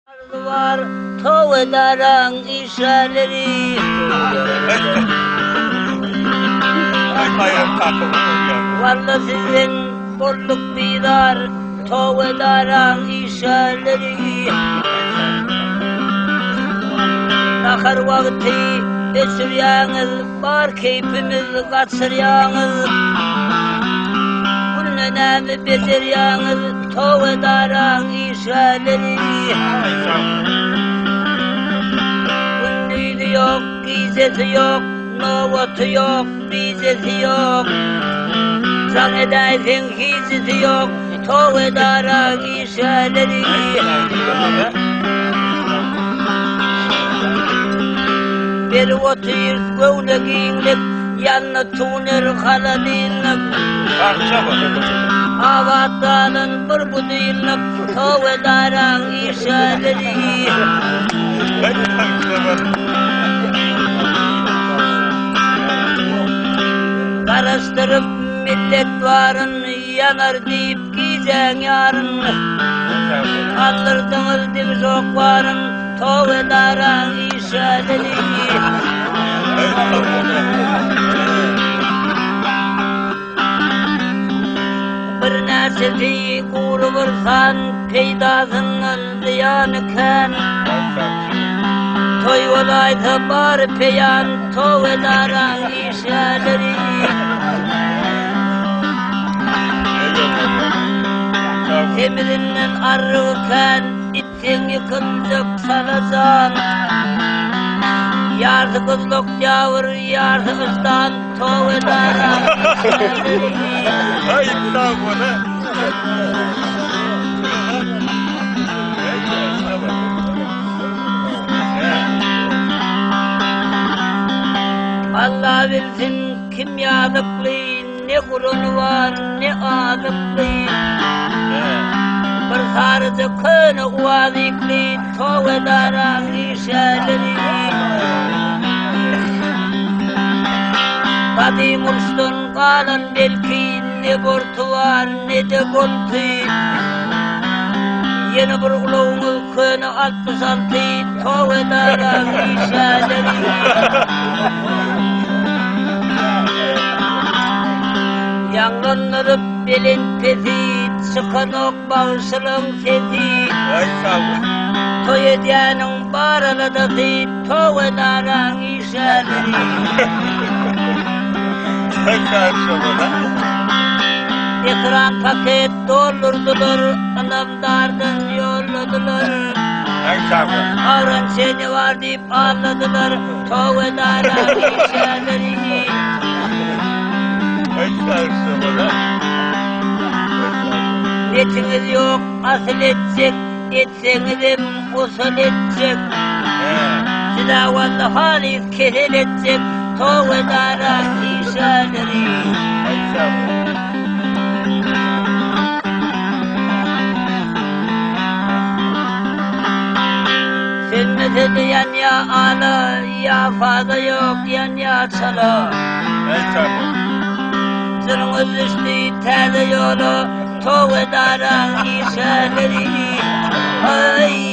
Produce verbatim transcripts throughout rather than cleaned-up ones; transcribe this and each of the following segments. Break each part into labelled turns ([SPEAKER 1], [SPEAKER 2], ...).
[SPEAKER 1] Var tovedaran işaretleri. Valla sizin bolluk bidar tovedaran işaretleri. Nakar vakti geçiryanız var keyfimiz kaçıryanız. Bunun önemli beceryanız tovedaran işaretleri. Ünlüydü yok, gizesi yok, novatı yok, bizesi yok. Zannedersin hizisi yok, tovedara işaretleri. Bir otur gövne giyinlik, yanına tuğner haladinlik. Avatanın bir buduyunluk, tovedaran işaretleri. Karıştırıp millet varın, yanar deyip giyeceksin yarın. Kaldırdınız dimiz ok varın, tovedaran işaretleri. Bir nerseti kuru vursan, peydasının ziyanı ken. Toy olaydı bari peyan, tovedaran işaretleri. Temirinden arırken, ittin yıkındık salasan. Yardı kızlık yavur, yardı kızdan, tovedaran işaretleri.
[SPEAKER 2] Hayır, sağ bana.
[SPEAKER 1] Allah bilsin kim yazıklı, ne kurunu var, ne azıklı. Bir sarıcı könü uvazikli, tovedaran işaretleri. Kadim uçtun kalan belki, ne bortu var, ne de boltu. Yeni bir uluğumuz könü altmış altı, tovedaran işaretleri. Yangınlarıp belin pezi, çıkan ok bağışılın sezi. Toy ediyenin baraladısı, tovedaran işaretleri. Ekran paket doldurdular, anamlardan yolladılar. Avran seni var deyip ağladılar, tovedaran işaretleri. Netiniz yok, asıl edecek, etsenizim usul edecek. Silah valla haliz kesel edecek, tovedaran işaretleri. Sönmese de yan ya ağla, ya fazla yok yan ya çala. Sırmız üstü telde yolu, tovedaran işaretleri. Ay.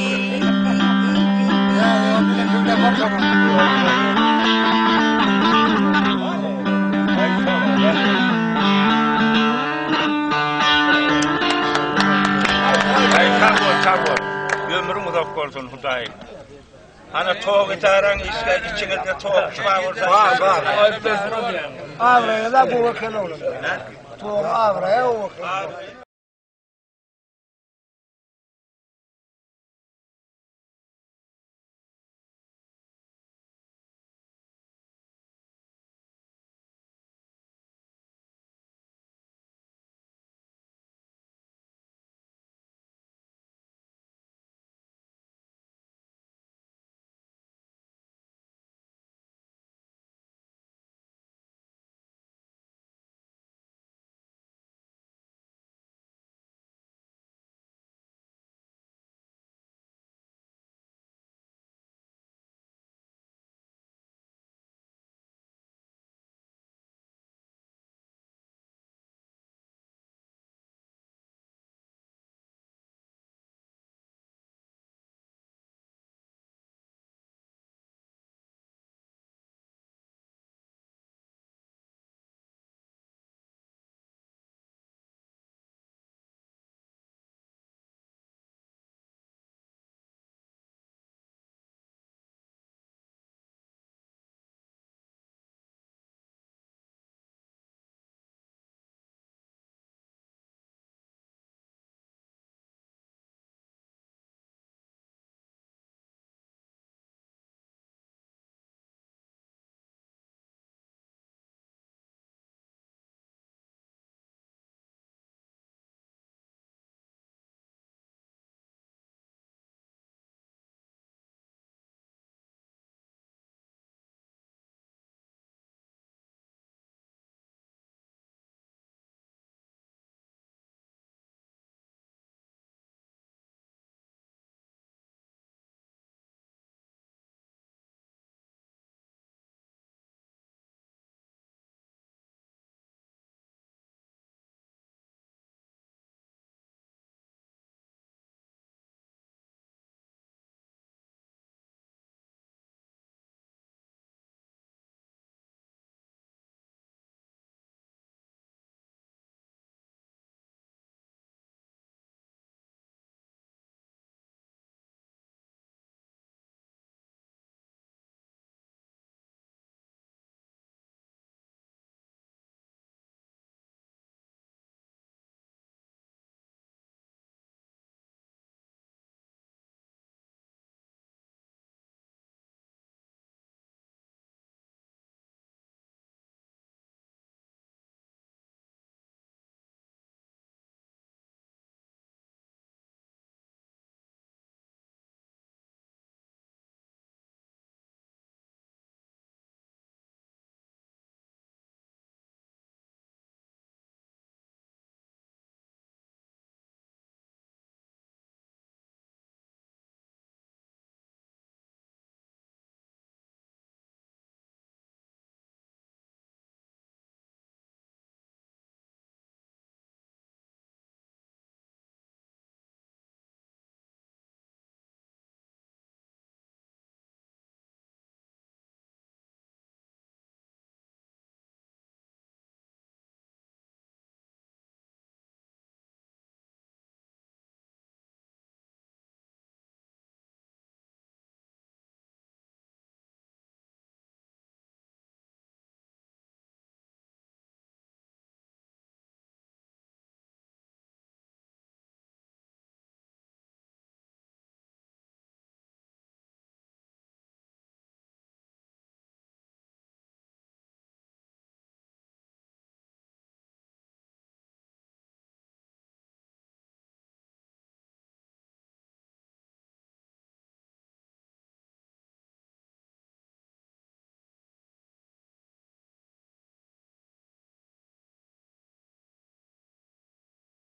[SPEAKER 2] Ömrüm uzak olsun Huday. Ana tovedaran içinizde toğuk çıkar olsa.
[SPEAKER 3] Var var. Avraya da bu vakil olur. Toğuk avraya o vakil.